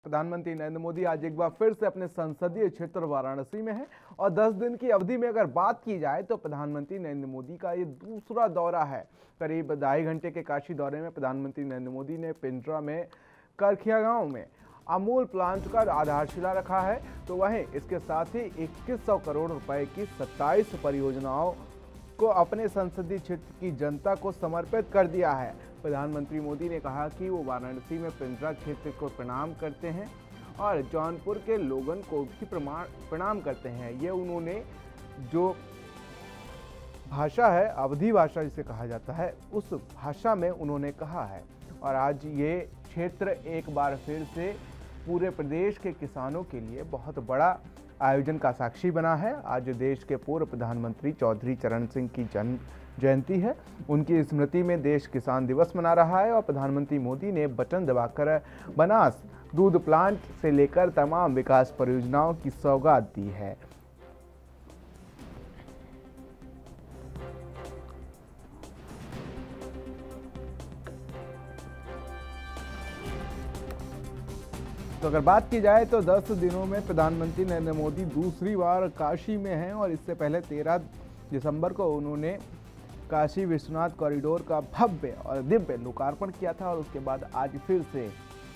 प्रधानमंत्री नरेंद्र मोदी आज एक बार फिर से अपने संसदीय क्षेत्र वाराणसी में हैं और 10 दिन की अवधि में अगर बात की जाए तो प्रधानमंत्री नरेंद्र मोदी का ये दूसरा दौरा है। करीब 2.5 घंटे के काशी दौरे में प्रधानमंत्री नरेंद्र मोदी ने पिंडरा में करखिया गांव में अमूल प्लांट का आधारशिला रखा है, तो वहीं इसके साथ ही 2100 करोड़ रुपए की 27 परियोजनाओं को अपने संसदीय क्षेत्र की जनता को समर्पित कर दिया है। प्रधानमंत्री मोदी ने कहा कि वो वाराणसी में पिंडरा क्षेत्र को प्रणाम करते हैं और जौनपुर के लोगों को भी प्रणाम करते हैं। ये उन्होंने जो भाषा है, अवधी भाषा जिसे कहा जाता है, उस भाषा में उन्होंने कहा है। और आज ये क्षेत्र एक बार फिर से पूरे प्रदेश के किसानों के लिए बहुत बड़ा आयोजन का साक्षी बना है। आज देश के पूर्व प्रधानमंत्री चौधरी चरण सिंह की जन्म जयंती है। उनकी स्मृति में देश किसान दिवस मना रहा है और प्रधानमंत्री मोदी ने बटन दबाकर बनास दूध प्लांट से लेकर तमाम विकास परियोजनाओं की सौगात दी है। तो अगर बात की जाए तो 10 दिनों में प्रधानमंत्री नरेंद्र मोदी दूसरी बार काशी में हैं और इससे पहले 13 दिसंबर को उन्होंने काशी विश्वनाथ कॉरिडोर का भव्य और दिव्य लोकार्पण किया था और उसके बाद आज फिर से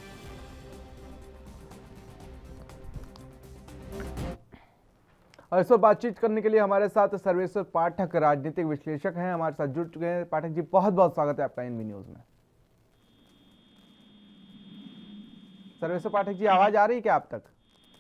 और इस पर बातचीत करने के लिए हमारे साथ सर्वेश्वर पाठक राजनीतिक विश्लेषक हैं, हमारे साथ जुड़ चुके हैं। पाठक जी, बहुत बहुत स्वागत है आपका एनबी न्यूज में। सर्वेश्वर पाठक जी, आवाज आ रही है क्या आप तक?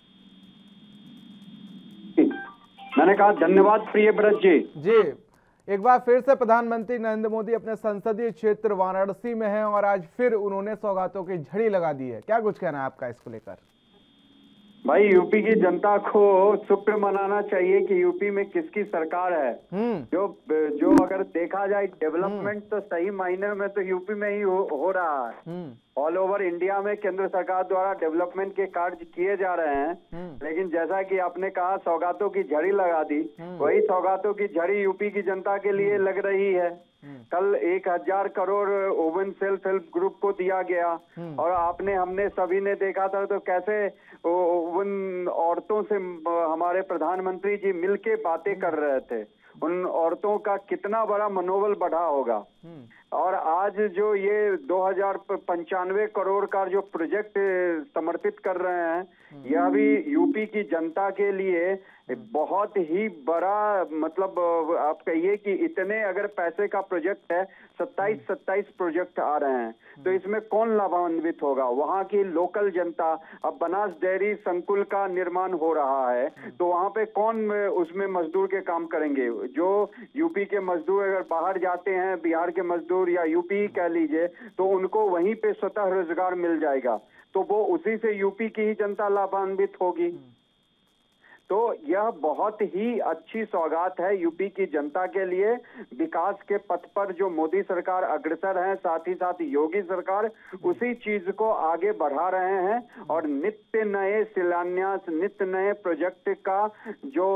मैंने कहा धन्यवाद प्रियव्रत जी। जी, एक बार फिर से प्रधानमंत्री नरेंद्र मोदी अपने संसदीय क्षेत्र वाराणसी में हैं और आज फिर उन्होंने सौगातों की झड़ी लगा दी है। क्या कुछ कहना है आपका इसको लेकर? भाई, यूपी की जनता को शुक्र मनाना चाहिए कि यूपी में किसकी सरकार है। जो अगर देखा जाए डेवलपमेंट तो सही मायने में तो यूपी में ही हो रहा है। ऑल ओवर इंडिया में केंद्र सरकार द्वारा डेवलपमेंट के कार्य किए जा रहे हैं, लेकिन जैसा कि आपने कहा सौगातों की झड़ी लगा दी, वही सौगातों की झड़ी यूपी की जनता के लिए लग रही है। कल 1000 करोड़ ओवन सेल्फ हेल्प ग्रुप को दिया गया और हमने सभी ने देखा था तो कैसे उन औरतों से हमारे प्रधानमंत्री जी मिलके बातें कर रहे थे। उन औरतों का कितना बड़ा मनोबल बढ़ा होगा। और आज जो ये 2095 करोड़ का जो प्रोजेक्ट समर्पित कर रहे हैं, यह भी यूपी की जनता के लिए बहुत ही बड़ा, मतलब आप कहिए कि इतने अगर पैसे का प्रोजेक्ट है, 27 प्रोजेक्ट आ रहे हैं, तो इसमें कौन लाभान्वित होगा? वहाँ की लोकल जनता। अब बनास डेयरी संकुल का निर्माण हो रहा है, तो वहाँ पे कौन उसमें मजदूर के काम करेंगे? जो यूपी के मजदूर अगर बाहर जाते हैं, बिहार के मजदूर या यूपी कह लीजिए, तो उनको वहीं पे स्वतः रोजगार मिल जाएगा, तो वो उसी से यूपी की ही जनता लाभान्वित होगी। तो यह बहुत ही अच्छी सौगात है यूपी की जनता के लिए। विकास के पथ पर जो मोदी सरकार अग्रसर है, साथ ही साथ योगी सरकार उसी चीज को आगे बढ़ा रहे हैं और नित्य नए शिलान्यास, नित्य नए प्रोजेक्ट का जो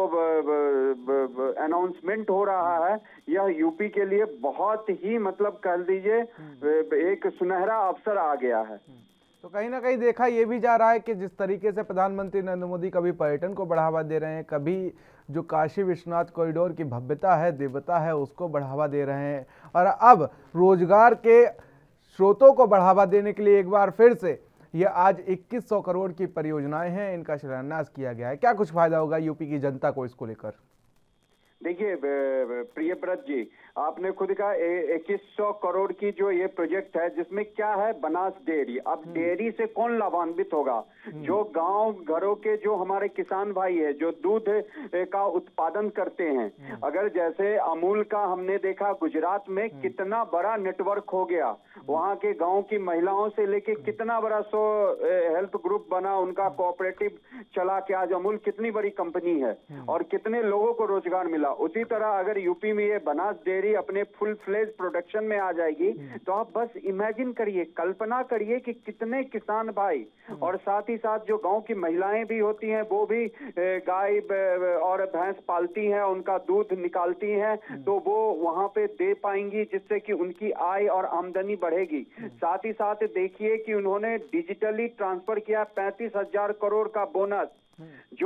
अनाउंसमेंट हो रहा है, यह यूपी के लिए बहुत ही, मतलब कह लीजिए, एक सुनहरा अवसर आ गया है। तो कहीं ना कहीं देखा ये भी जा रहा है कि जिस तरीके से प्रधानमंत्री नरेंद्र मोदी कभी पर्यटन को बढ़ावा दे रहे हैं, कभी जो काशी विश्वनाथ कॉरिडोर की भव्यता है, दिव्यता है, उसको बढ़ावा दे रहे हैं और अब रोजगार के स्रोतों को बढ़ावा देने के लिए एक बार फिर से ये आज 2100 करोड़ की परियोजनाएं हैं, इनका शिलान्यास किया गया है। क्या कुछ फायदा होगा यूपी की जनता को इसको लेकर? देखिए प्रियव्रत जी, आपने खुद कहा 2100 करोड़ की जो ये प्रोजेक्ट है, जिसमें क्या है, बनास डेयरी। अब डेयरी से कौन लाभान्वित होगा? जो गांव घरों के जो हमारे किसान भाई है, जो दूध का उत्पादन करते हैं। अगर जैसे अमूल का हमने देखा गुजरात में कितना बड़ा नेटवर्क हो गया, वहां के गांव की महिलाओं से लेके कितना बड़ा हेल्प ग्रुप बना, उनका कोऑपरेटिव चला के आज अमूल कितनी बड़ी कंपनी है और कितने लोगों को रोजगार मिला उसी तरह अगर यूपी में ये बनास डेयरी अपने फुल फ्लेज प्रोडक्शन में आ जाएगी तो आप बस इमेजिन करिए, कल्पना करिए कि कितने किसान भाई और साथ ही साथ जो गांव की महिलाएं भी होती हैं वो भी गाय और भैंस पालती हैं, उनका दूध निकालती हैं, तो वो वहां पे दे पाएंगी जिससे कि उनकी आय और आमदनी बढ़ेगी। साथ ही साथ देखिए कि उन्होंने डिजिटली ट्रांसफर किया 35,000 करोड़ का बोनस, जो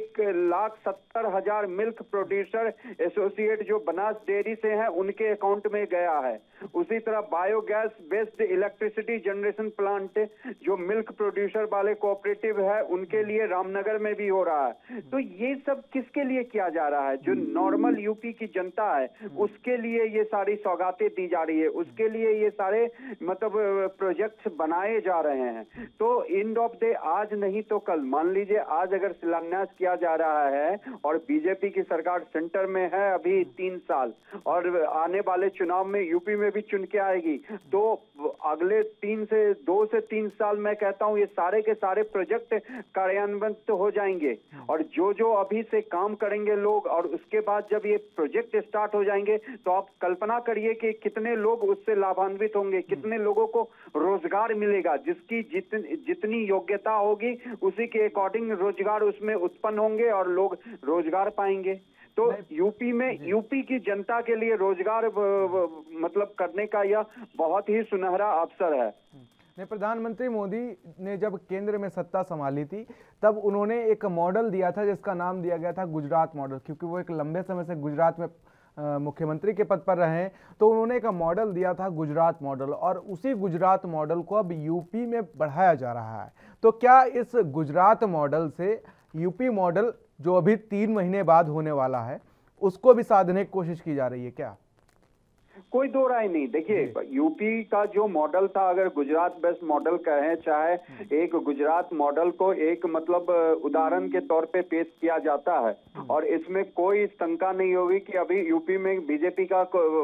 1,70,000 मिल्क प्रोड्यूसर एसोसिएट जो बनास डेयरी से हैं उनके अकाउंट में गया है। उसी तरह biogas based electricity generation plant जो मिल्क प्रोड्यूसर वाले कोऑपरेटिव है उनके लिए रामनगर में भी हो रहा है। तो ये सब किसके लिए किया जा रहा है? जो नॉर्मल यूपी की जनता है उसके लिए ये सारी सौगातें दी जा रही है, उसके लिए ये सारे मतलब प्रोजेक्ट्स बनाए जा रहे हैं। तो एंड ऑफ डे आज नहीं तो कल, मान लीजिए आज अगर शिलान्यास किया जा रहा है और बीजेपी की सरकार सेंटर में है अभी 3 साल और आने वाले चुनाव में यूपी में भी चुन के आएगी, तो अगले 2 से 3 साल मैं कहता हूं ये सारे के सारे प्रोजेक्ट कार्यान्वित हो जाएंगे। और जो अभी से काम करेंगे लोग और उसके बाद जब ये प्रोजेक्ट स्टार्ट हो जाएंगे तो आप कल्पना करिए कि कितने लोग उससे लाभान्वित होंगे, कितने लोगों को रोजगार मिलेगा। जिसकी जितनी योग्यता होगी उसी के अकॉर्डिंग रोजगार उसमें उत्पन्न होंगे और लोग रोजगार पाएंगे। तो यूपी की जनता के लिए रोजगार मतलब करने का यह बहुत ही सुनहरा अवसर है। प्रधानमंत्री मोदी ने जब केंद्र में सत्ता संभाली थी तब उन्होंने एक मॉडल दिया था जिसका नाम दिया गया था गुजरात मॉडल, क्योंकि वो एक लंबे समय से गुजरात में मुख्यमंत्री के पद पर रहे हैं। तो उन्होंने एक मॉडल दिया था गुजरात मॉडल, और उसी गुजरात मॉडल को अब यूपी में बढ़ाया जा रहा है। तो क्या इस गुजरात मॉडल से यूपी मॉडल जो अभी 3 महीने बाद होने वाला है उसको भी साधने की कोशिश की जा रही है क्या? कोई दो राय नहीं। देखिए यूपी का जो मॉडल था, अगर गुजरात बेस्ट मॉडल कहें, चाहे एक गुजरात मॉडल को एक मतलब उदाहरण के तौर पे पेश किया जाता है और इसमें कोई शंका नहीं होगी कि अभी यूपी में बीजेपी का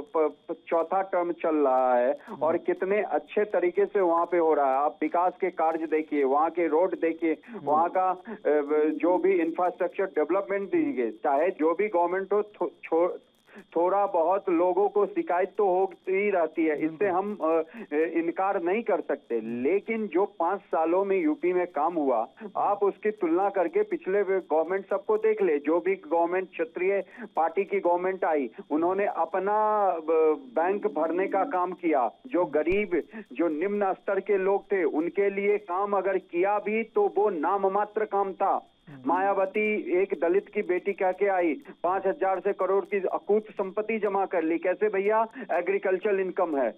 4था टर्म चल रहा है और कितने अच्छे तरीके से वहां पे हो रहा है। आप विकास के कार्य देखिए, वहां के रोड देखिए, वहां का जो भी इंफ्रास्ट्रक्चर डेवलपमेंट दीजिए, चाहे जो भी गवर्नमेंट हो थोड़ा बहुत लोगों को शिकायत तो होती रहती है, इससे हम इनकार नहीं कर सकते। लेकिन जो 5 सालों में यूपी में काम हुआ, आप उसकी तुलना करके पिछले गवर्नमेंट सबको देख ले। जो भी गवर्नमेंट क्षत्रिय पार्टी की गवर्नमेंट आई, उन्होंने अपना बैंक भरने का काम किया। जो गरीब, जो निम्न स्तर के लोग थे उनके लिए काम अगर किया भी तो वो नाम मात्र काम था। मायावती एक दलित की बेटी कह के आई, 5,000 से करोड़ की अकूत संपत्ति जमा कर ली। कैसे भैया? एग्रीकल्चर इनकम है।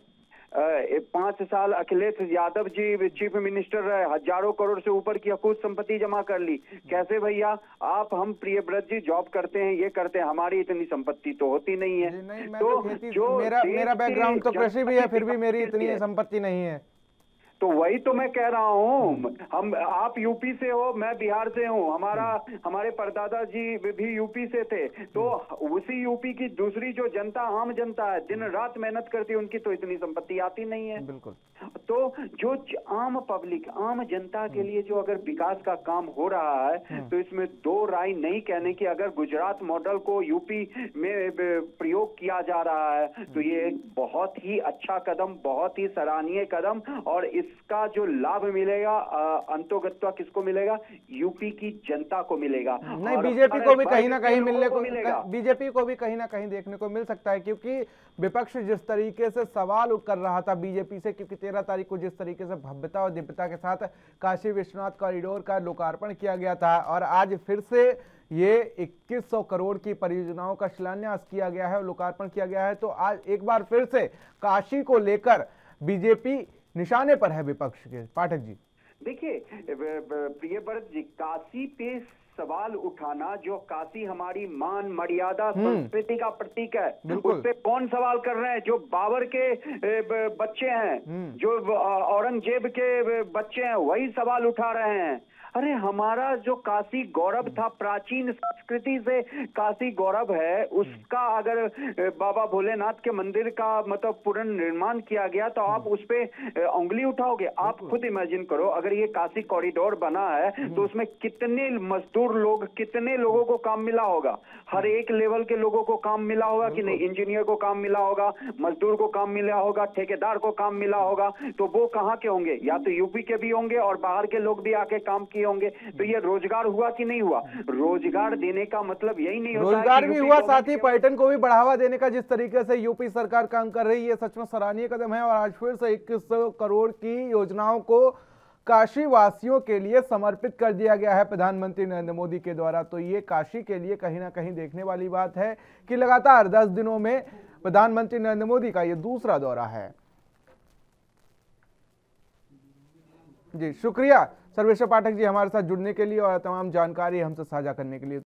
5 साल अखिलेश यादव जी चीफ मिनिस्टर रहे, हजारों करोड़ से ऊपर की अकूत संपत्ति जमा कर ली। कैसे भैया? हम प्रियव्रत जी जॉब करते हैं, ये करते हैं, हमारी इतनी संपत्ति तो होती नहीं है। नहीं, मैं तो जो मेरा बैकग्राउंड तो कृषि भी है, फिर भी मेरी इतनी संपत्ति नहीं है। तो वही तो मैं कह रहा हूँ। आप यूपी से हो, मैं बिहार से हूँ, हमारे परदादा जी भी यूपी से थे। तो उसी यूपी की दूसरी जो जनता, आम जनता है, दिन रात मेहनत करती है, उनकी तो इतनी संपत्ति आती नहीं है। बिल्कुल। तो जो आम पब्लिक, आम जनता के लिए जो अगर विकास का काम हो रहा है तो इसमें दो राय नहीं कहने की। अगर गुजरात मॉडल को यूपी में प्रयोग किया जा रहा है तो ये एक बहुत ही अच्छा कदम, बहुत ही सराहनीय कदम, और इसका जो लाभ मिलेगा अंतोगत्वा किसको मिलेगा? यूपी की जनता को मिलेगा। नहीं, बीजेपी को भी कहीं ना कहीं बीजेपी को भी कहीं ना कहीं देखने को मिल सकता है, क्योंकि विपक्ष जिस तरीके से सवाल कर रहा था बीजेपी से, क्योंकि 13 तारीख को जिस तरीके से भव्यता और दिव्यता के साथ काशी विश्वनाथ कॉरिडोर का लोकार्पण किया गया था और आज फिर से ये 2100 करोड़ की परियोजनाओं का शिलान्यास किया गया है और लोकार्पण किया गया है, तो आज एक बार फिर से काशी को लेकर बीजेपी निशाने पर है विपक्ष के। पाठक जी देखिए, प्रियव्रत जी, काशी पे सवाल उठाना, जो काशी हमारी मान मर्यादा संस्कृति का प्रतीक है, उस पे कौन सवाल कर रहे हैं? जो बाबर के बच्चे हैं, जो औरंगजेब के बच्चे हैं, वही सवाल उठा रहे हैं। अरे हमारा जो काशी गौरव था, प्राचीन संस्कृति से काशी गौरव है, उसका अगर बाबा भोलेनाथ के मंदिर का मतलब पुनर्निर्माण किया गया तो आप उस पे उंगली उठाओगे? आप खुद इमेजिन करो, अगर ये काशी कॉरिडोर बना है तो उसमें कितने मजदूर लोग, कितने लोगों को काम मिला होगा? हर एक लेवल के लोगों को काम मिला होगा कि नहीं? इंजीनियर को काम मिला होगा, मजदूर को काम मिला होगा, ठेकेदार को काम मिला होगा। तो वो कहाँ के होंगे? या तो यूपी के भी होंगे और बाहर के लोग भी आके काम किए होंगे। तो ये रोजगार हुआ कि नहीं हुआ? रोजगार देने का मतलब यही नहीं होता रोजगार भी हुआ, साथ ही पर्यटन को भी बढ़ावा देने का जिस तरीके से यूपी सरकार काम कर रही है, सच में सराहनीय कदम है। और आज फिर से 2100 करोड़ की योजनाओं को काशी वासियों के लिए समर्पित कर दिया गया है प्रधानमंत्री नरेंद्र मोदी के द्वारा। तो ये काशी के लिए कहीं ना कहीं देखने वाली बात है कि लगातार 10 दिनों में प्रधानमंत्री नरेंद्र मोदी का ये दूसरा दौरा है। जी शुक्रिया सर्वेश्वर पाठक जी हमारे साथ जुड़ने के लिए और तमाम जानकारी हमसे साझा करने के लिए।